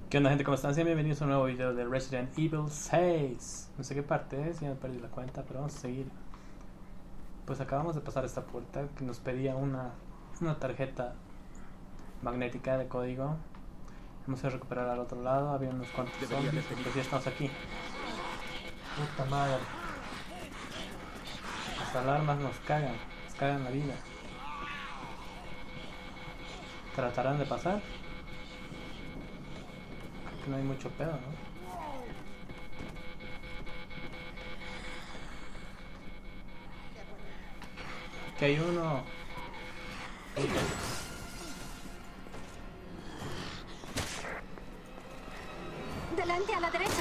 ¿Qué onda, gente? ¿Cómo están? Sean bienvenidos a un nuevo video de Resident Evil 6. No sé qué parte es, ya me perdí la cuenta, pero vamos a seguir. Pues acabamos de pasar esta puerta que nos pedía una tarjeta magnética de código. Vamos a recuperar al otro lado, había unos cuantos zombies, pues ya estamos aquí. Puta madre. Las alarmas nos cagan la vida. ¿Tratarán de pasar? Creo que no hay mucho pedo, ¿no? Aquí hay uno. Puta. Delante a la derecha.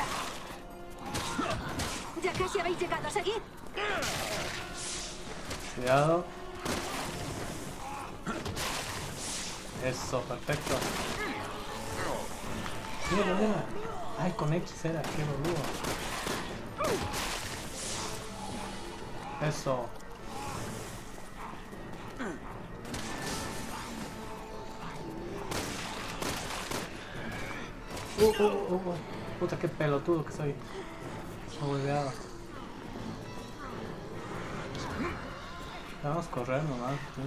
Ya casi habéis llegado. Seguid. Cuidado. Eso, perfecto. Mira, mira. Ay, con X era, qué boludo. Eso. Puta, qué pelotudo que soy. Olvidado. Vamos a correr nomás, ¿sí?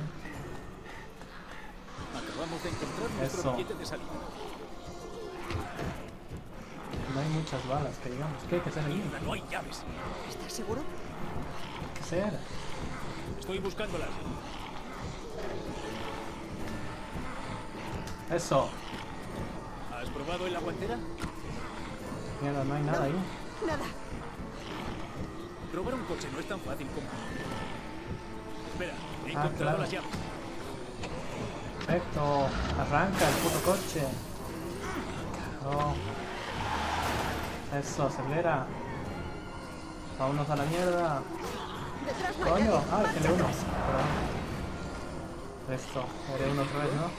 Acabamos de encontrar nuestro Eso. billete de salida. No hay muchas balas que digamos. ¿Qué hay que hacer aquí? Mierda, no hay llaves. ¿Estás seguro? ¿Qué hacer? Estoy buscándolas. Eso. ¿Has probado en la guantera? Mierda, no hay nada ahí. Nada. Robar un coche no es tan fácil como... Espera, he encontrado claro. las llaves. Perfecto. Arranca el puto coche. Oh. Eso, acelera. Vámonos a la mierda. Detrás no hay Coño, nadie. que le uno. Perdón. Esto, haré uno otra vez, ¿no?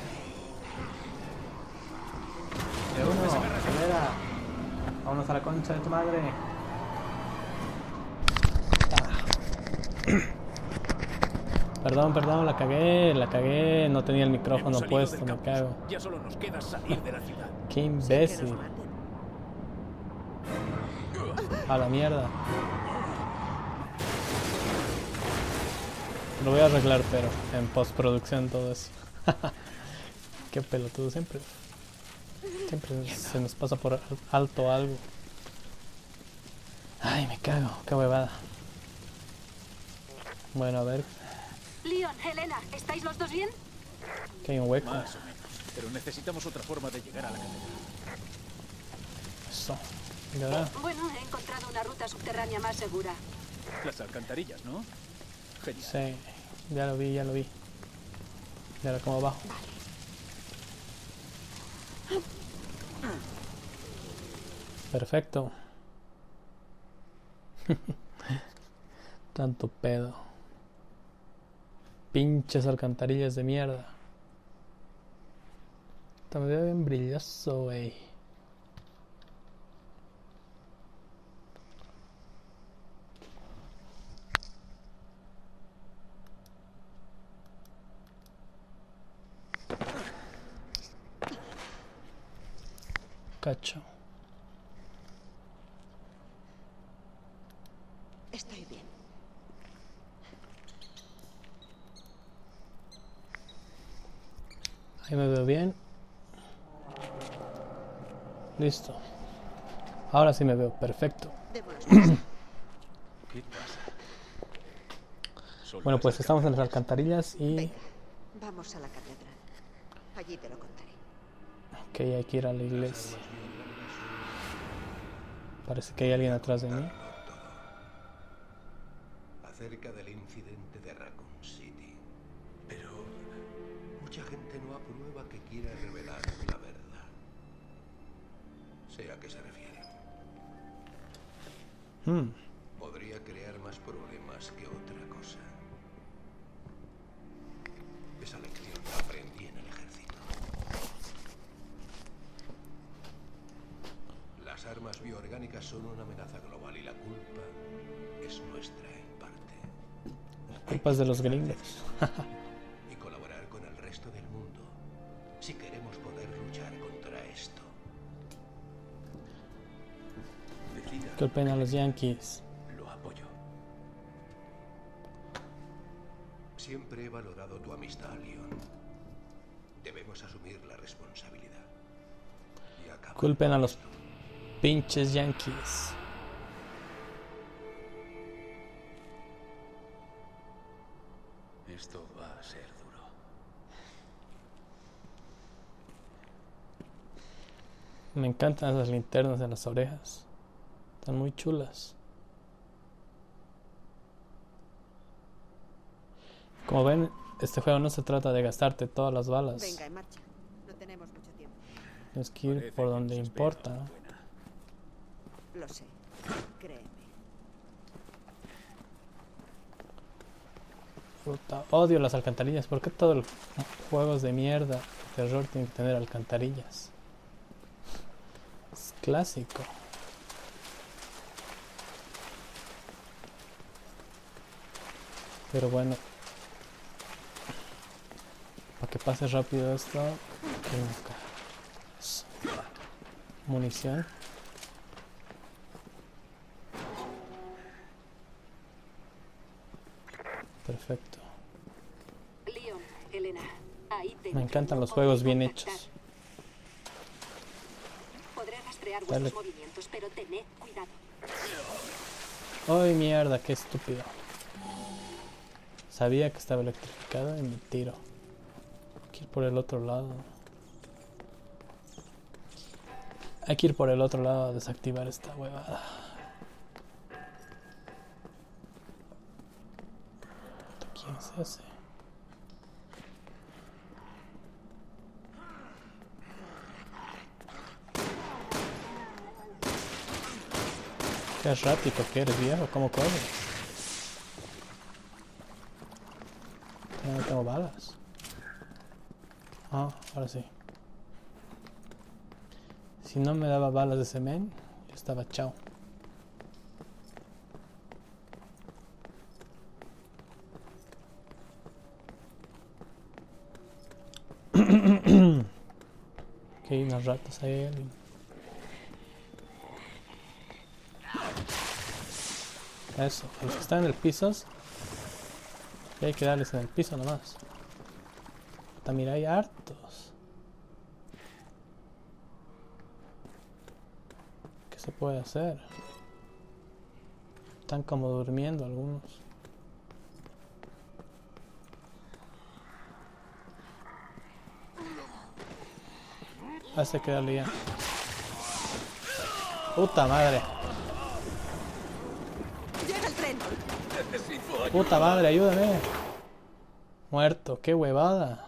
De uno, acelera. Vámonos a la concha de tu madre. Perdón, la cagué, no tenía el micrófono Hemos salido puesto, del me campus. cago. Ya solo nos queda salir de la ciudad. Qué Que imbécil. nos maten. A la mierda. Lo voy a arreglar, pero en postproducción todo eso. Qué pelotudo, siempre se nos pasa por alto algo. Ay, me cago, qué huevada. Bueno, a ver, Leon, Helena, ¿estáis los dos bien? que hay un hueco. Más o menos. Pero necesitamos otra forma de llegar a la catedral. Eso. Y ahora, Bueno, he encontrado una ruta subterránea más segura. Las alcantarillas, ¿no? Genial. sí, ya lo vi. Y ahora cómo bajo. Perfecto. Tanto pedo. Pinches alcantarillas de mierda. Está medio bien brilloso, wey. Cacho. Estoy bien. Ahí me veo bien. Listo. Ahora sí me veo perfecto. Debo los ¿Qué pasa? Son Bueno, las pues estamos en las alcantarillas. alcantarillas y... Venga, vamos a la catedral. Allí te lo contaré. Ok, hay que ir a la iglesia. Parece que hay alguien atrás de mí. Acerca del incidente de Raccoon City. Pero mucha gente no aprueba que quiera revelar la verdad. Sé a qué se refiere. Podría crear más problemas que otra cosa. Esa lección la aprendí en el ejército. Las armas bioorgánicas son una amenaza global y la culpa es nuestra en parte. Culpas de los gringos. Y colaborar con el resto del mundo si queremos poder luchar contra esto. Golpeen a los Yankees. Lo apoyo. Siempre he valorado tu amistad, Leon. Debemos asumir la responsabilidad. Y acabar Culpen a con los esto. pinches Yankees. Esto va a ser duro. Me encantan esas linternas en las orejas. Están muy chulas. Como ven, este juego no se trata de gastarte todas las balas. Venga, en marcha. No tenemos mucho tiempo. Tienes que ir Parece por que donde nos espera importa, una ¿no? buena. Lo sé. Créeme. Puta, odio las alcantarillas. ¿Por qué todos los juegos de mierda de terror tienen que tener alcantarillas? Es clásico. Pero bueno, para que pase rápido esto, tengo munición. Perfecto. Leon, Elena, ahí te Me encantan los juegos bien hechos. Podré rastrear Dale. vuestros movimientos, pero tened cuidado. ¡Ay, mierda! ¡Qué estúpido! Sabía que estaba electrificado y me tiro. Hay que ir por el otro lado. Hay que ir por el otro lado a desactivar esta huevada. ¿Quién es ese? Qué errático que eres, viejo. ¿Cómo corres? No tengo balas. Ah, ahora sí. Si no me daba balas de semen, yo estaba chao. Ok, unas ratas ahí. Eso, a los que están en el piso. Y hay que darles en el piso nomás. También hay hartos. ¿Qué se puede hacer? Están como durmiendo algunos. Hace que darle ya. Puta madre. ¡Llega el tren! Puta madre, ayúdame. Muerto, qué huevada.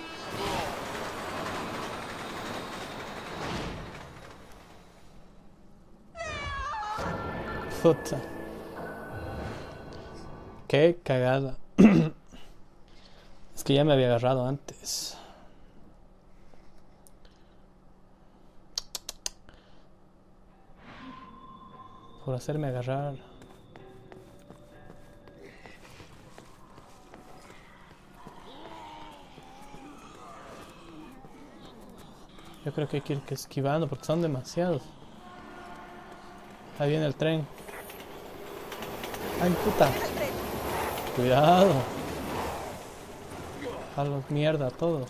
Puta. Qué cagada. Es que ya me había agarrado antes. Por hacerme agarrar. Yo creo que hay que ir esquivando porque son demasiados. Ahí viene el tren. ¡Ay, puta! Cuidado. A los mierda a todos.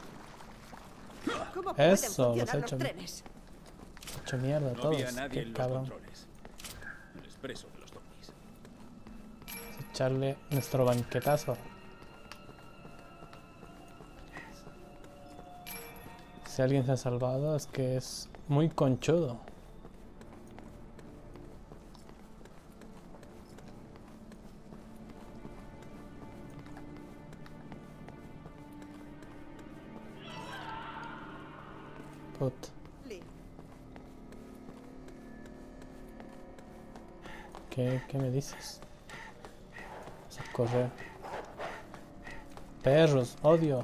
¿Cómo pueden Eso, los funcionar he los hecho, trenes? hecho mierda a No había todos. nadie Qué en los cabrón. controles. El expreso de los zombies. Echarle nuestro banquetazo. Si alguien se ha salvado es que es muy conchudo. Put. Lee, ¿Qué me dices? Vamos a correr. Perros, odio.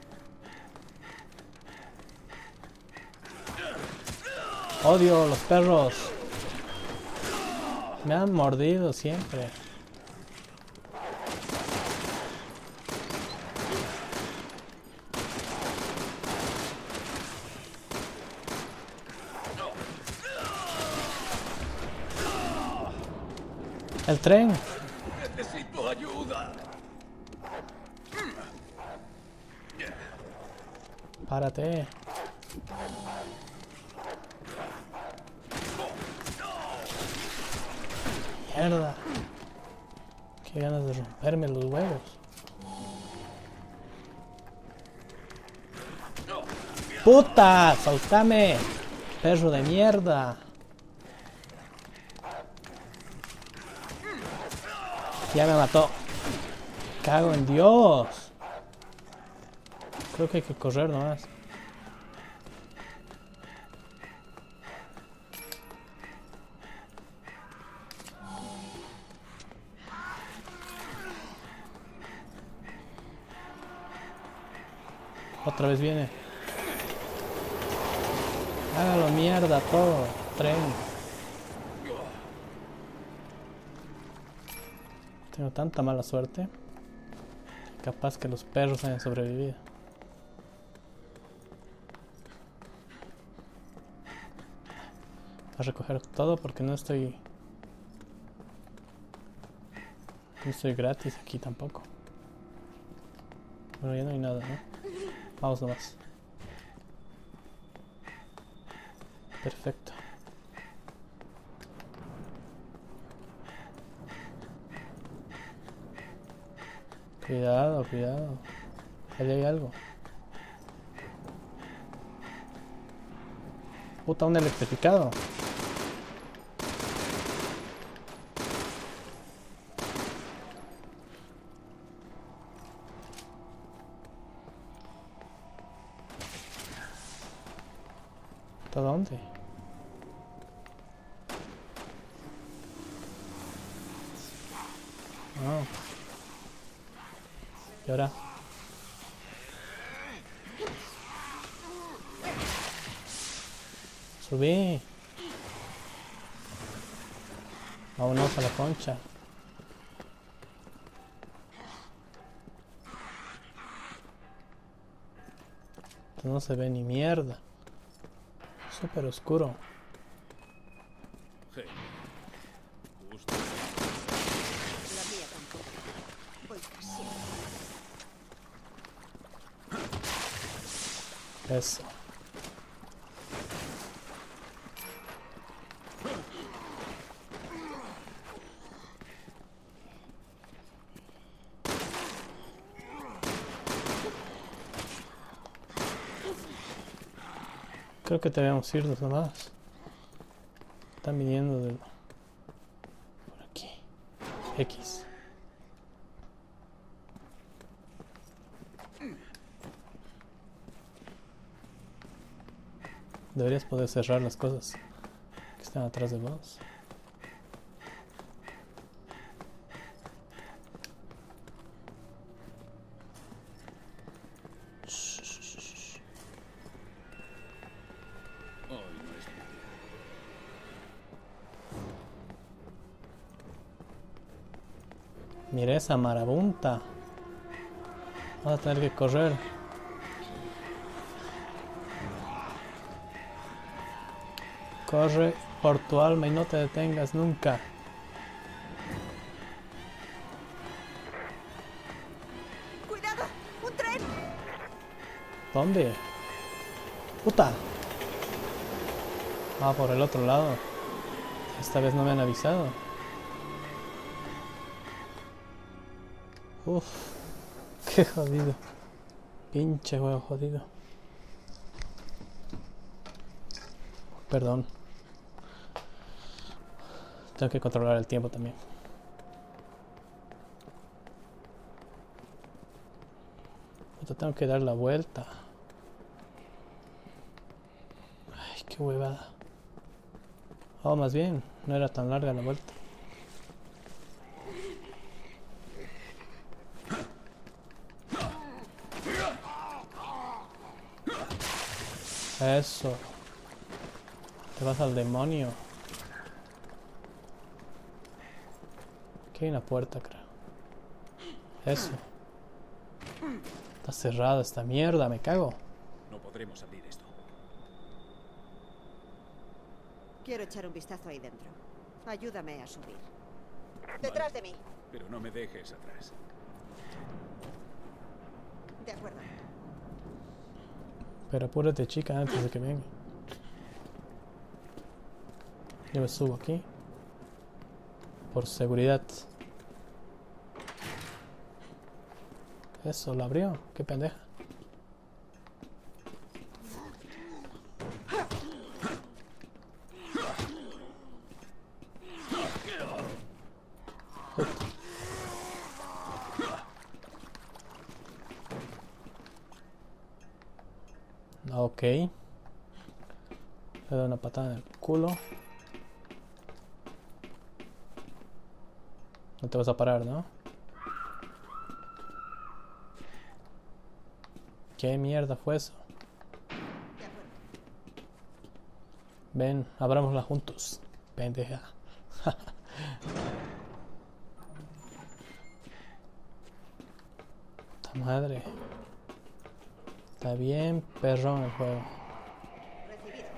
Odio los perros. Me han mordido siempre. El tren. Necesito ayuda. Párate. Mierda. Qué ganas de romperme los huevos. ¡Puta! ¡Soltame! ¡Perro de mierda! Ya me mató. ¡Cago en Dios! Creo que hay que correr nomás. Otra vez viene. Hágalo mierda todo. Tren. Tengo tanta mala suerte. Capaz que los perros hayan sobrevivido. A recoger todo porque no estoy gratis aquí tampoco. Bueno, ya no hay nada, ¿no? Vamos nomás. Perfecto. Cuidado, cuidado. Ahí hay algo. Puta, un electrificado. ¿Hasta dónde? Oh. ¿Y ahora? Subí. Vámonos a la concha. No se ve ni mierda. Súper oscuro. Genial. Justo. La mía tampoco. Voy casi. Eso. Creo que debemos irnos nomás. Están viniendo de por aquí. X. Deberías poder cerrar las cosas que están atrás de vos. Hoy no es mi día. Mira esa marabunta. Vamos a tener que correr. Corre por tu alma y no te detengas nunca. ¡Cuidado! ¡Un tren! ¿Dónde? ¡Puta! Ah, por el otro lado. Esta vez no me han avisado. Uf, qué jodido. Pinche juego jodido. Perdón. Tengo que controlar el tiempo también. Puta, tengo que dar la vuelta. Ay, qué huevada. Oh, más bien, no era tan larga la vuelta. Eso. Te vas al demonio. Aquí hay una puerta, creo. Eso. Está cerrada esta mierda, me cago. No podremos abrir esto. Quiero echar un vistazo ahí dentro. Ayúdame a subir. Detrás de mí. Pero no me dejes atrás. De acuerdo. Pero apúrate, chica, antes de que venga. Yo me subo aquí. Por seguridad. Eso, lo abrió. Qué pendeja. Ok. Le doy una patada en el culo. No te vas a parar, ¿no? ¿Qué mierda fue eso? De acuerdo. Ven, abrámosla juntos. Pendeja. ¡Ta madre! Está bien perrón el juego. Recibido.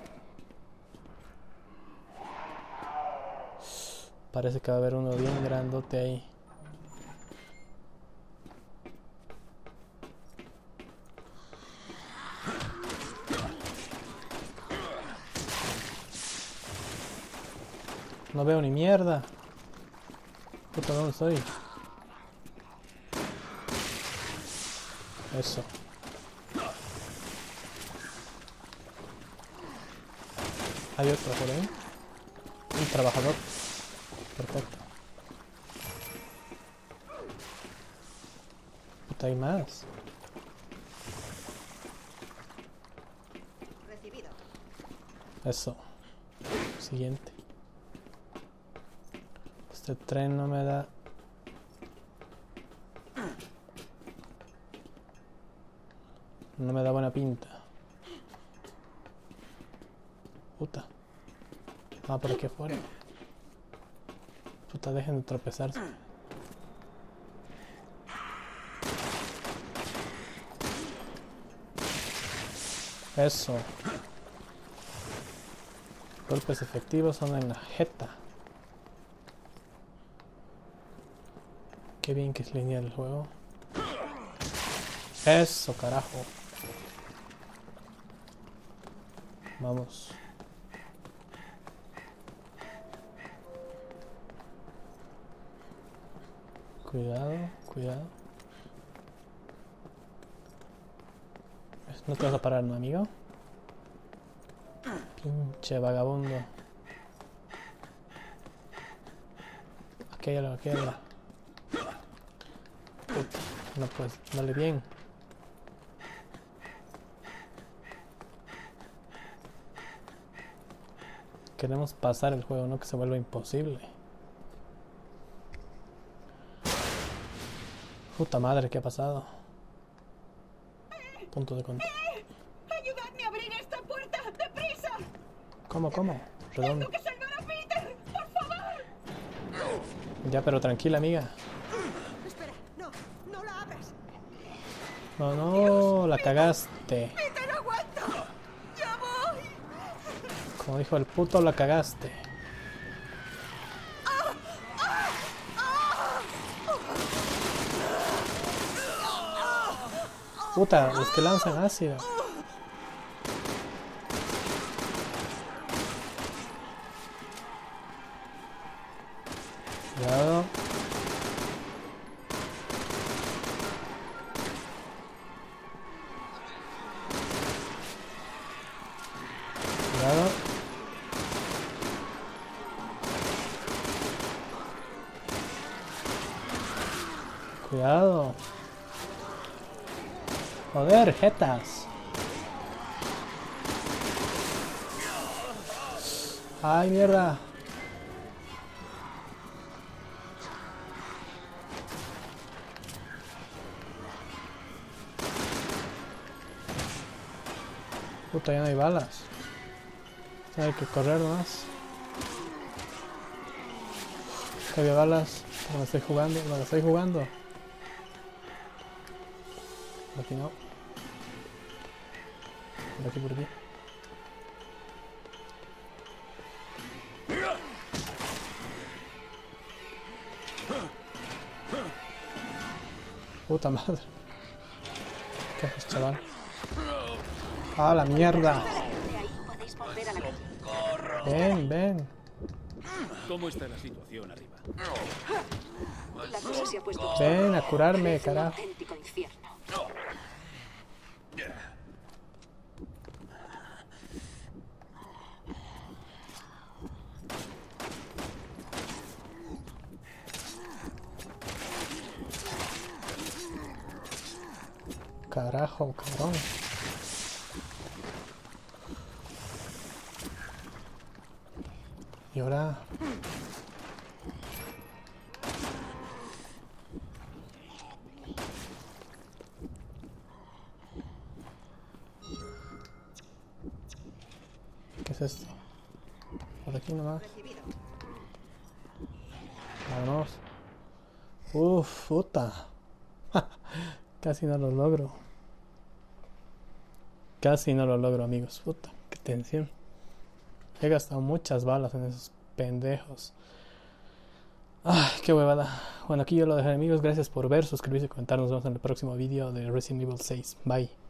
Parece que va a haber uno bien grandote ahí. No veo ni mierda. Puta, ¿dónde estoy? Eso. Hay otro por ahí. Un trabajador. Perfecto. Puta, hay más. Recibido. Eso. Siguiente. Este tren no me da... No me da buena pinta. Puta. Ah, por aquí afuera. Puta, dejen de tropezarse. Eso. Golpes efectivos son en la jeta. Qué bien que es lineal el juego. Eso, carajo. Vamos. Cuidado, cuidado. No te vas a parar, ¿no, amigo? Pinche vagabundo. Aquí hay algo, aquí hay algo. Puta, no puedes, dale bien. Queremos pasar el juego, no que se vuelva imposible. Puta madre, ¿qué ha pasado? Punto de contacto. ¡Ayudadme a abrir esta puerta! ¡Deprisa! ¿Cómo, cómo? Redondo. ¡Tengo que salvar a Peter! ¡Por favor! Ya, pero tranquila, amiga. Espera, no, no la abras. No, no, la cagaste. ¡Peter, aguanta! ¡Ya voy! Como dijo el puto, la cagaste. Puta, los que lanzan ácido. Cuidado. Cuidado. Cuidado. Joder, jetas. Ay, mierda. Puta, ya no hay balas. Hay que correr nomás. Que había balas. No me estoy jugando, no me estoy jugando. Por aquí no. Por aquí, por aquí. Puta madre. ¿Qué haces, chaval? ¡Ah, la mierda! De ahí podéis volver a la calle. Ven, ven. ¿Cómo está la situación arriba? La cosa se ha puesto Ven a curarme, es un carajo. auténtico infierno. Carajo, cabrón. Y ahora... ¿Qué es esto? Por aquí nomás. Recibido. Vámonos. Uf, puta. Casi no lo logro. Casi no lo logro, amigos. Puta, qué tensión. He gastado muchas balas en esos pendejos. Ay, qué huevada. Bueno, aquí yo lo dejaré, amigos. Gracias por ver, suscribirse y comentar. Nos vemos en el próximo vídeo de Resident Evil 6. Bye.